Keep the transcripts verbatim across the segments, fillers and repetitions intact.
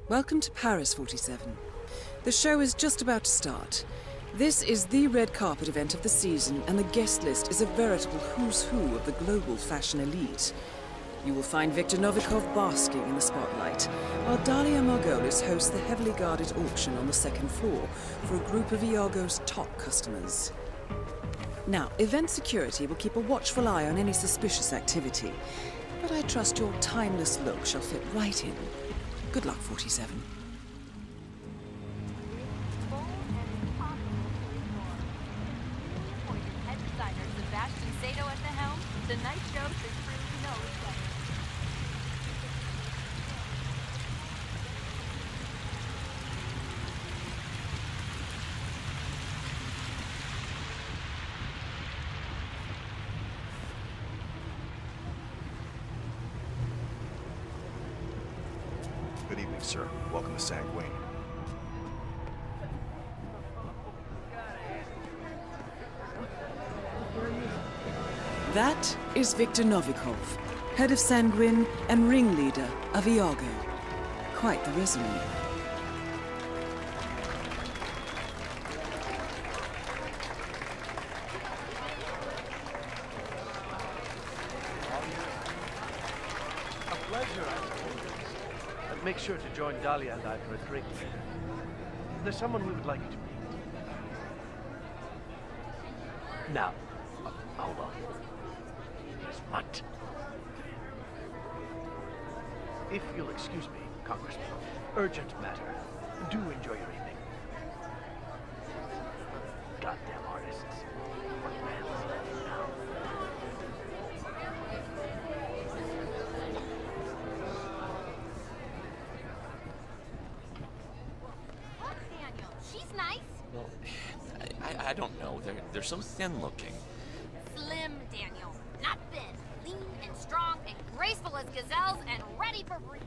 Welcome to Paris, forty-seven. The show is just about to start. This is the red carpet event of the season, and the guest list is a veritable who's who of the global fashion elite. You will find Victor Novikov basking in the spotlight, while Dalia Margolis hosts the heavily guarded auction on the second floor for a group of Iago's top customers. Now, event security will keep a watchful eye on any suspicious activity, but I trust your timeless look shall fit right in. Good luck, forty-seven. Good evening, sir. Welcome to Sanguine. That is Victor Novikov, head of Sanguine and ringleader of Iago. Quite the resume. A pleasure, as always. And make sure to join Dalia and I for a drink later. There's someone we would like you to meet. Now, uh, hold on. Yes, what? If you'll excuse me, Congressman, urgent matter. Do enjoy your evening. Goddamn artists. What man's now? She's nice. Well, I, I don't know. They're, they're so thin looking. Slim, Daniel. Not thin. Lean and strong and graceful as gazelles and ready for breeding.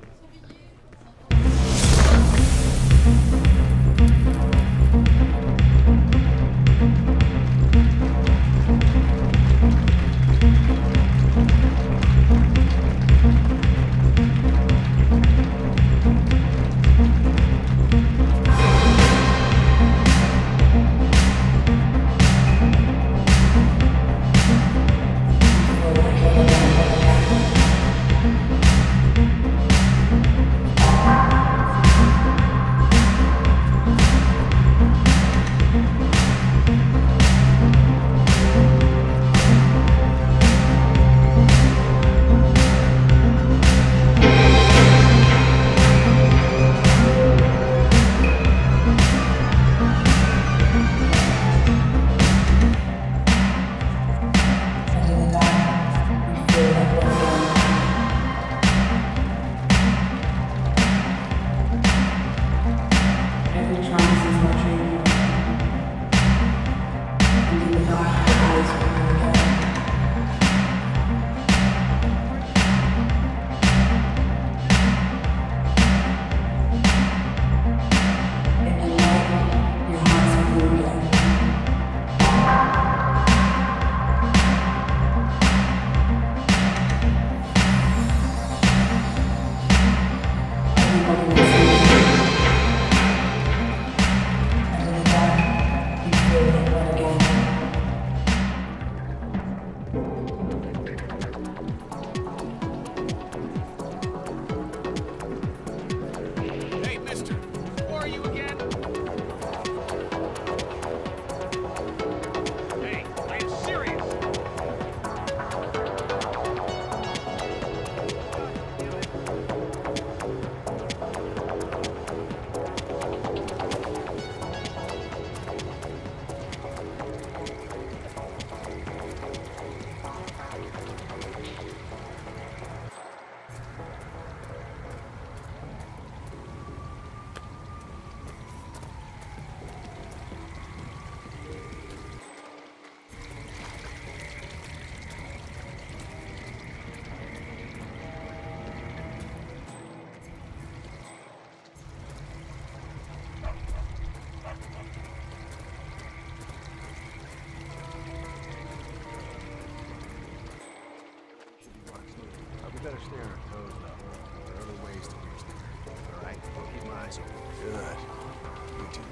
better stay on our toes, though. There are other ways to reach there. All right? Keep my eyes open. Good. You do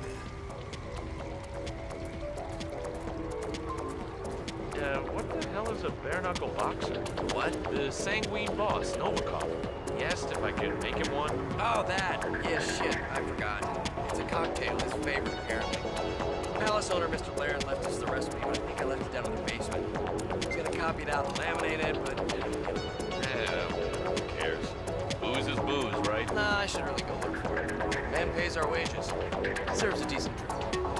that. Uh, what the hell is a bare-knuckle boxer? What? The sanguine boss, Novikov. He asked if I could make him one. Oh, that. Yeah, shit. I forgot. It's a cocktail, his favorite, apparently. Palace owner, Mister Laren, left us the recipe, but I think I left it down in the basement. I was gonna copy it out and laminate it, but... Uh, Yeah, who cares? Booze is booze, right? nah, I should really go look for it. Man pays our wages. Deserves a decent drink.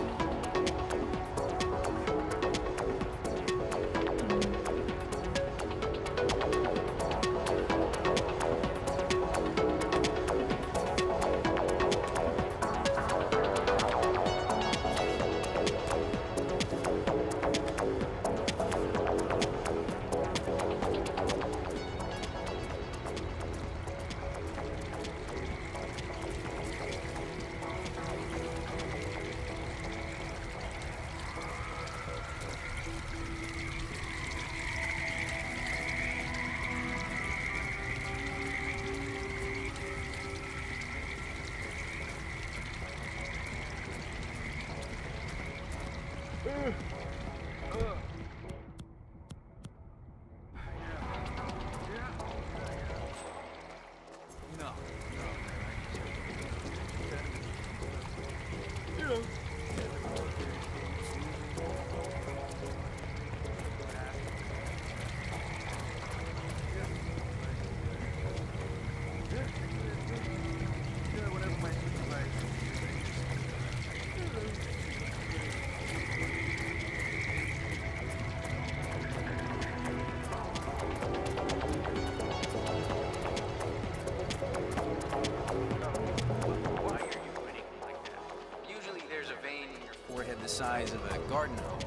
The size of a garden hose.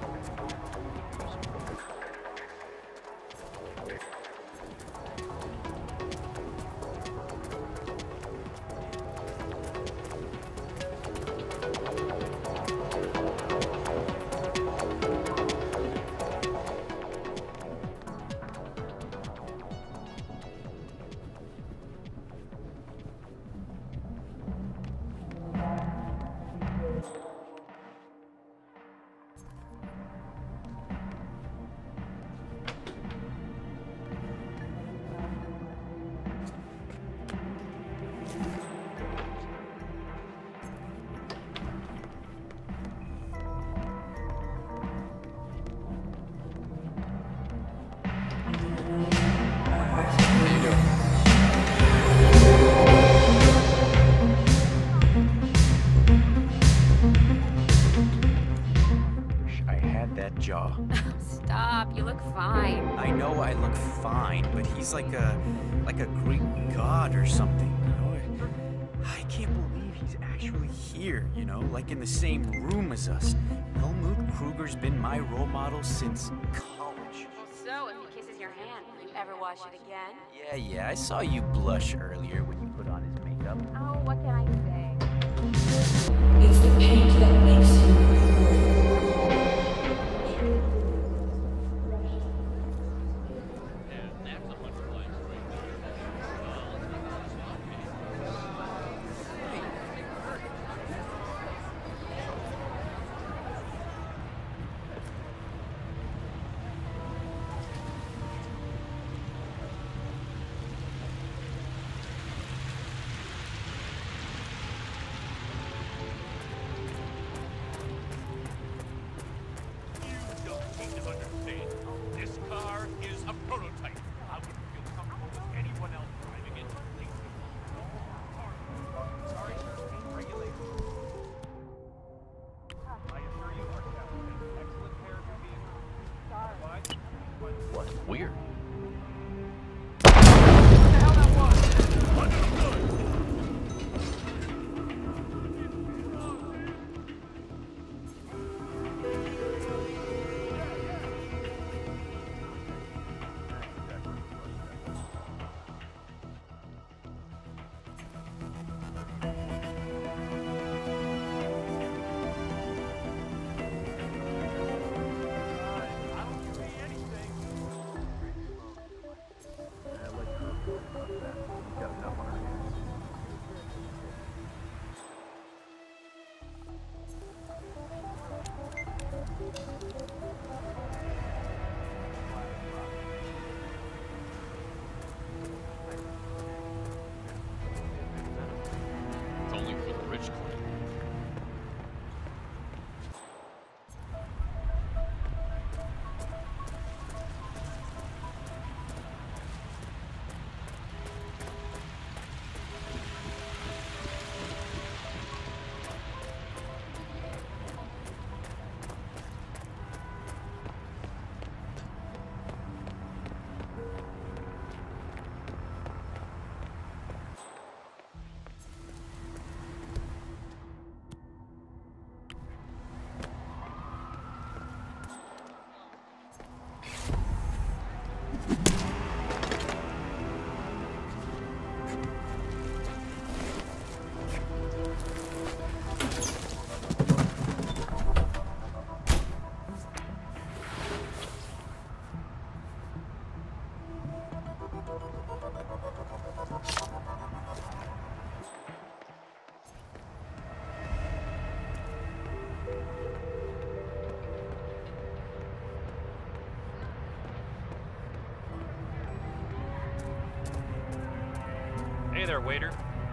Jaw. Stop, you look fine. I know I look fine, but he's like a like a Greek god or something, you know? I can't believe he's actually here, you know, like in the same room as us. Helmut Kruger's been my role model since college. So, if he kisses your hand, will you ever wash it again? Yeah, yeah, I saw you blush earlier when you put on his makeup. Oh, what can I say? It's the paint that makes you. Weird. there, waiter.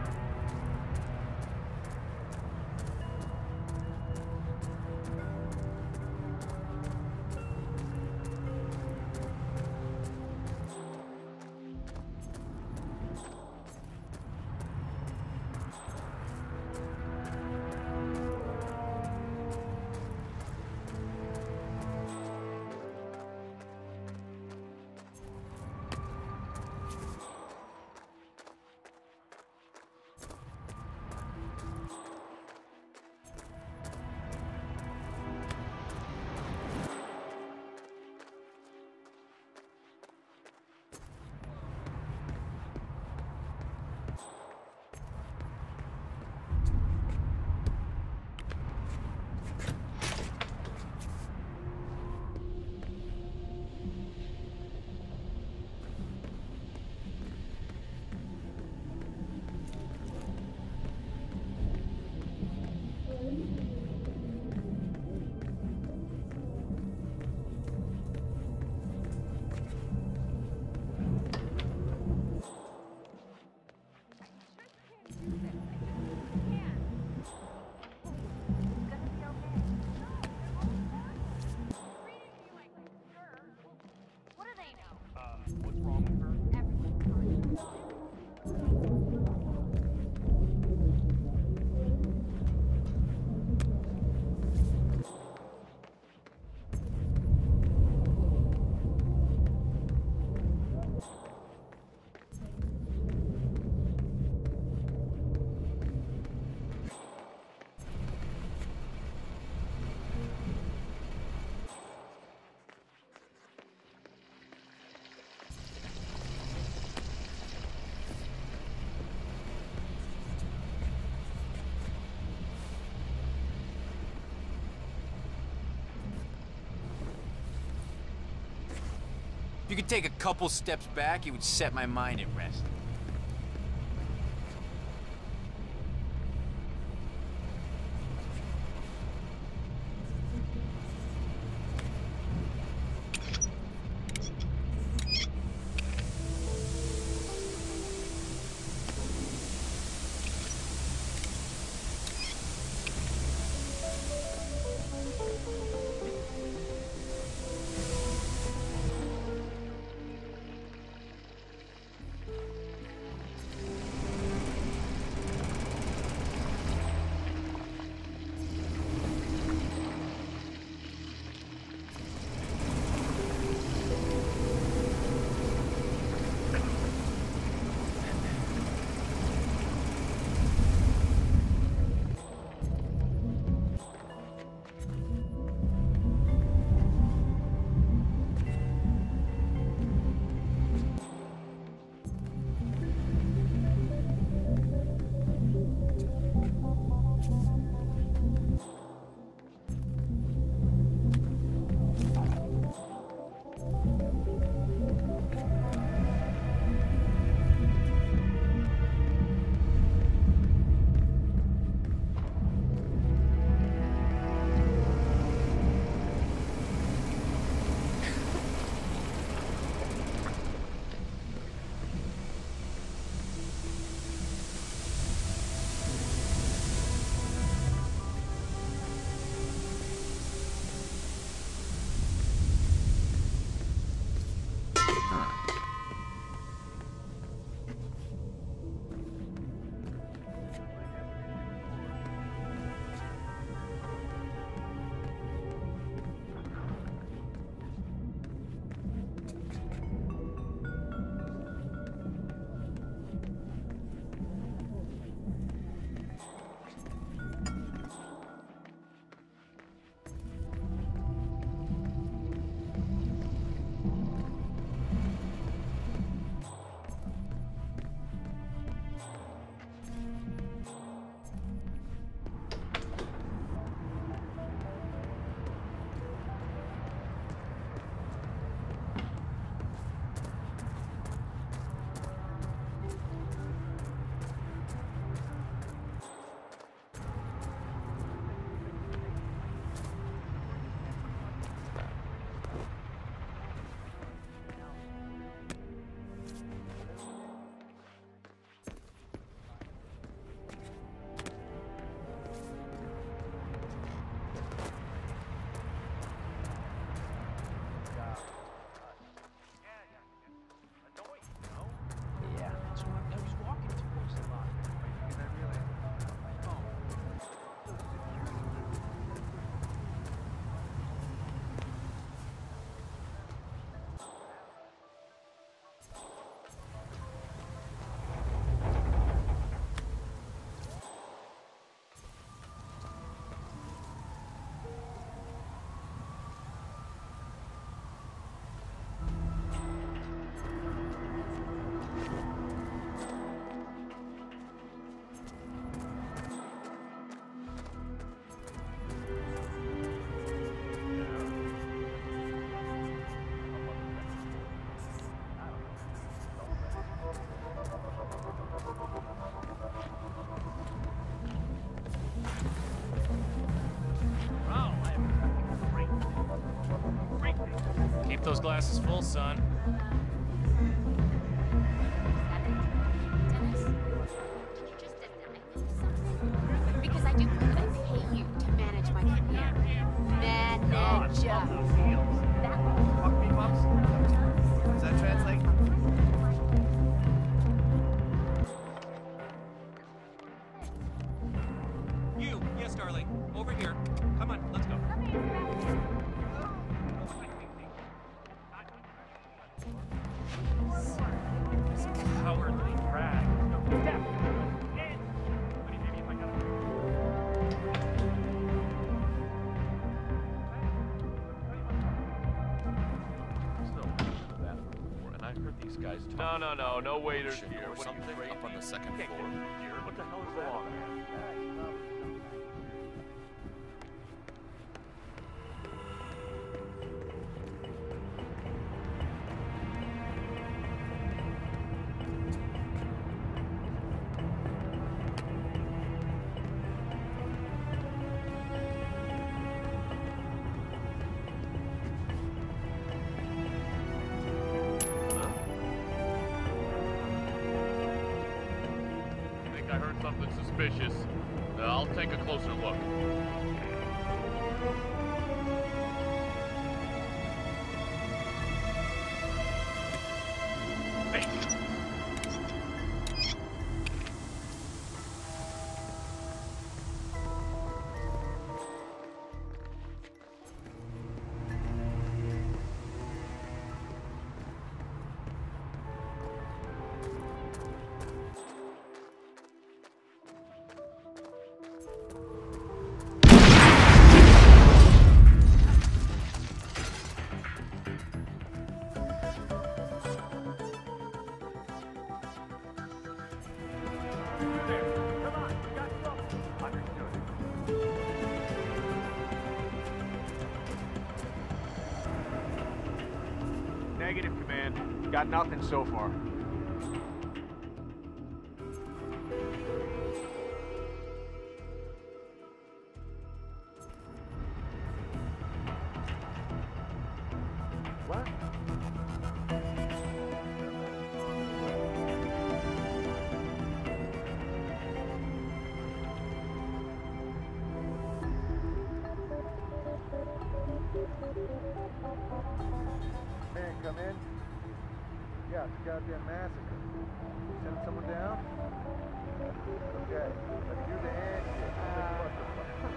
If you could take a couple steps back, it would set my mind at rest. Keep those glasses full, son. Because I do believe I pay you to manage my career. Manage. Fuck me, Bumps. Does that translate? You, yes, darling. Over here. Come on, let's go. Cowardly rat. And I heard these guys talk. No, no, no, no waiters Shit here. or What are you something afraid up on to the second eat? floor. What the hell is that? I heard something suspicious. Uh, I'll take a closer look. Hey. Negative, Command. Got nothing so far. What? Man, come in. Yeah, it's a goddamn massacre. Send someone down? Okay, let me do the handshake. What the fuck?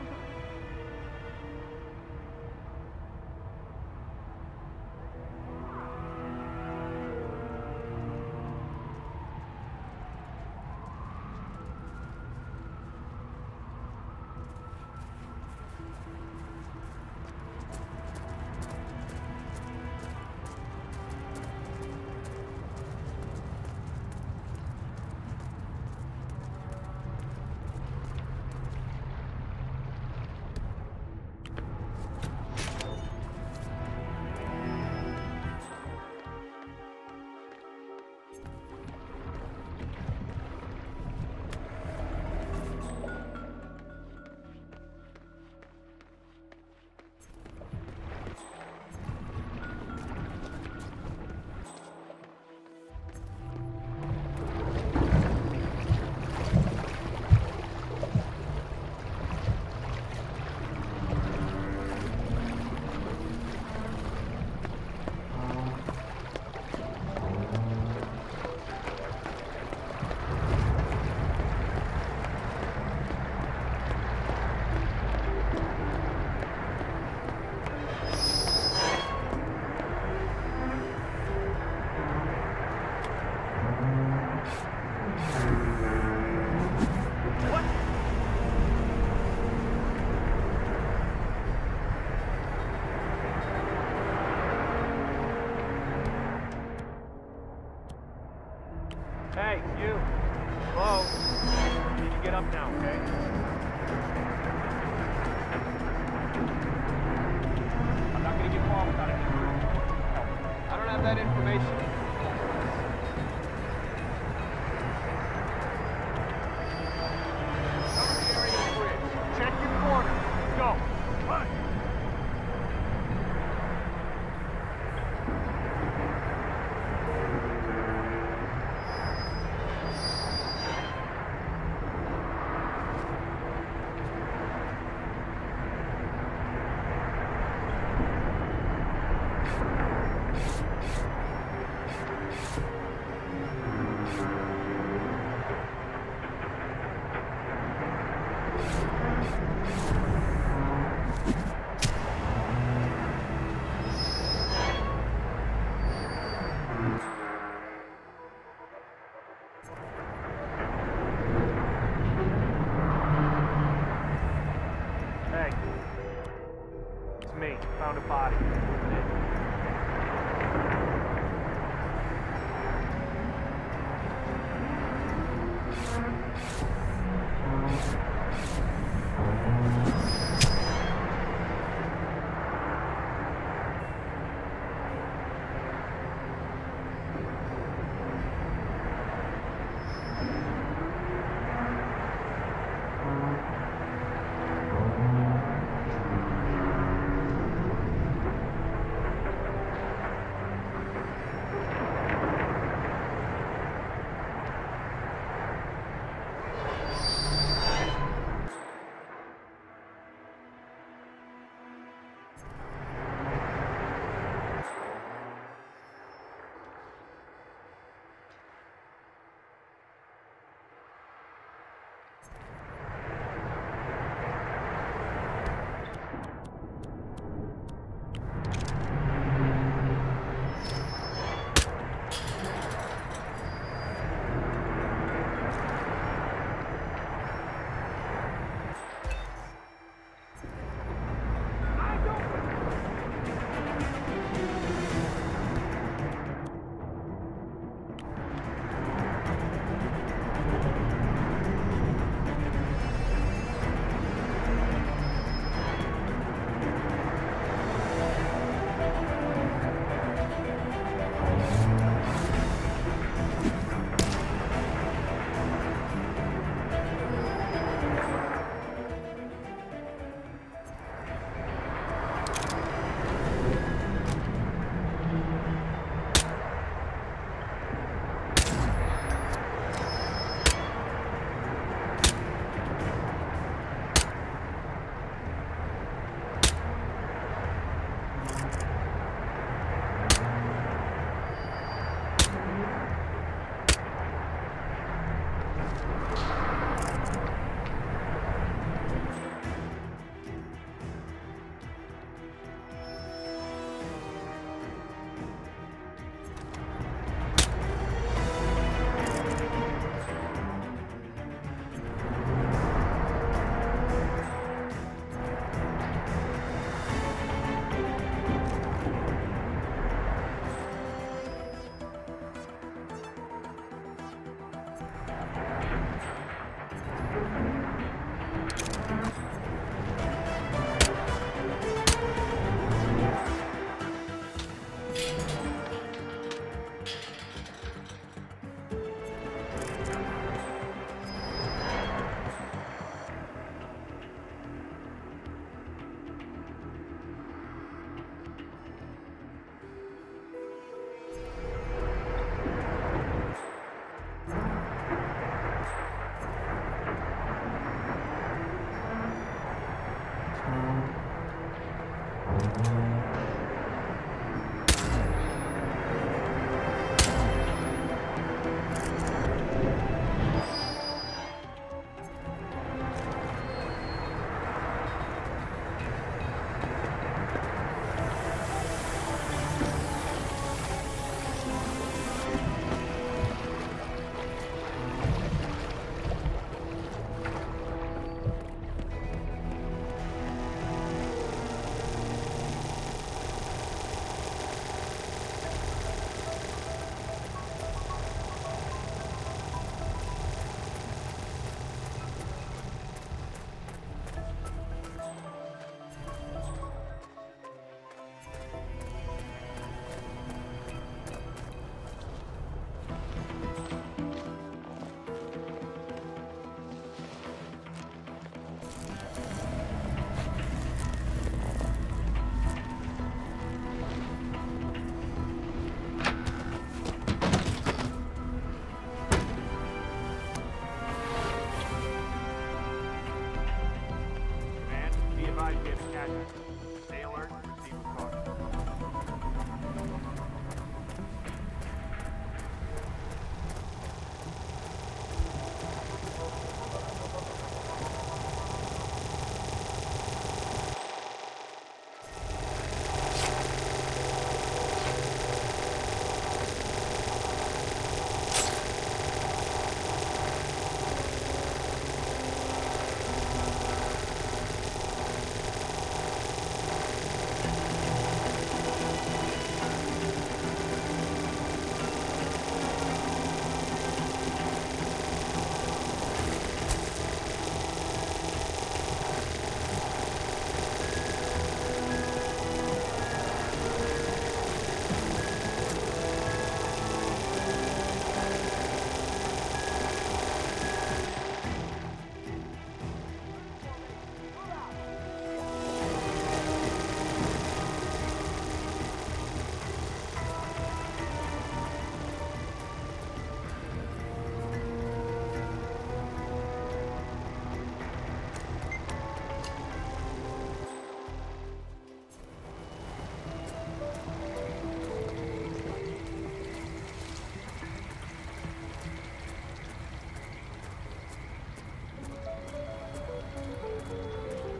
Hey, you. Whoa. You can get up now, okay? I'm not gonna get far without any help. I don't have that information. Cover the area of the bridge. Check your corner. Go. Run. Hey. It's me. Found a body. Moving in.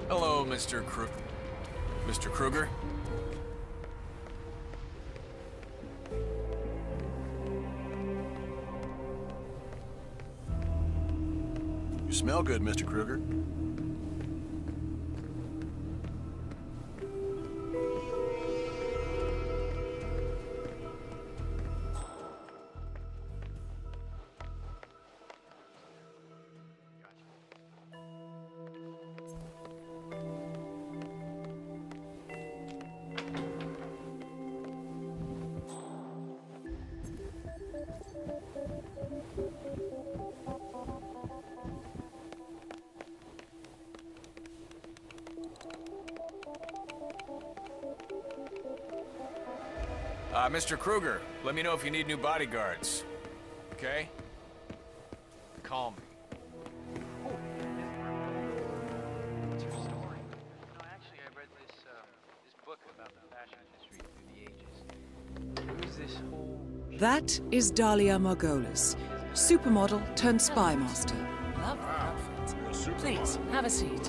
Hello, Mister Krug... Mister Kruger? You smell good, Mister Kruger. Uh, Mister Kruger, let me know if you need new bodyguards. Okay? Call me. What's your story? No, actually, I read this, um, this book about the fashion industry through the ages. Who's this whole... That is Dahlia Margolis, supermodel turned spy master. Love that outfit. Please, have a seat.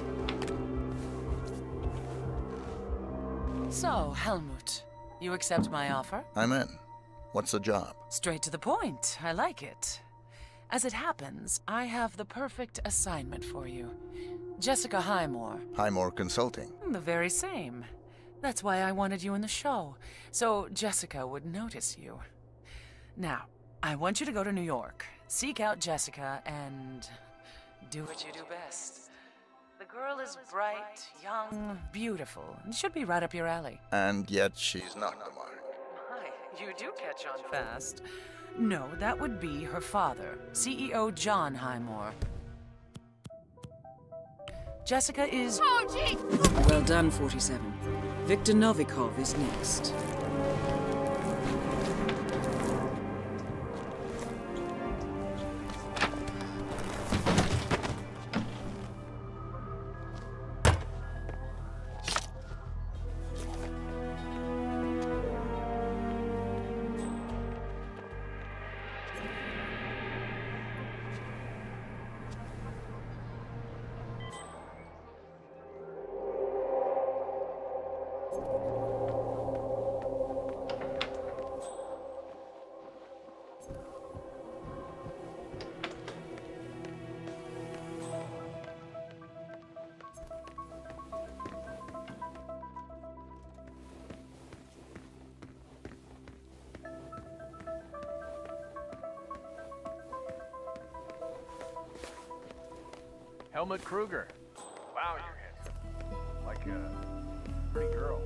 So, Helmut, you accept my offer? I'm in. What's the job? Straight to the point. I like it. As it happens, I have the perfect assignment for you. Jessica Highmore. Highmore Consulting. The very same. That's why I wanted you in the show, so Jessica would notice you. Now, I want you to go to New York, seek out Jessica, and do what you do best. The girl is bright, young, beautiful, and should be right up your alley. And yet she's not the mark. My, you do catch on fast. No, that would be her father, C E O John Highmore. Jessica is... Oh, gee! Well done, forty-seven. Viktor Novikov is next. Helmut Kruger. Wow, you're handsome. Like a pretty girl.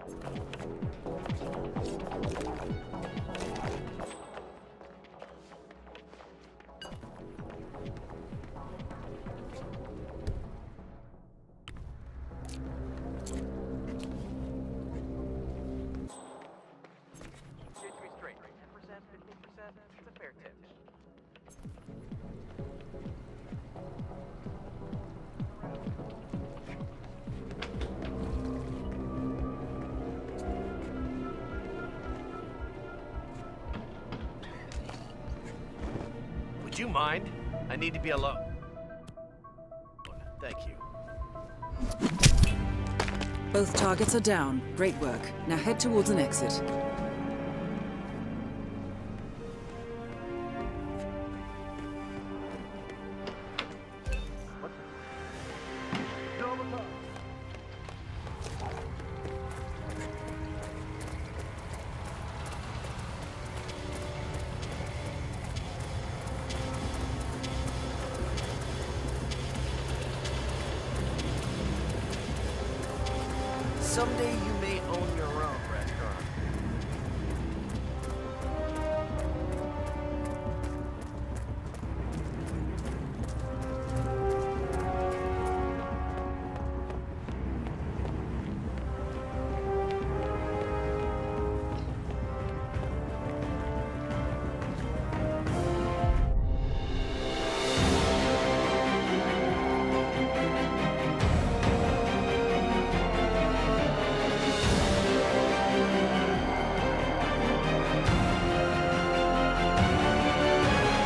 Would you mind? I need to be alone. Thank you. Both targets are down. Great work. Now head towards an exit. Someday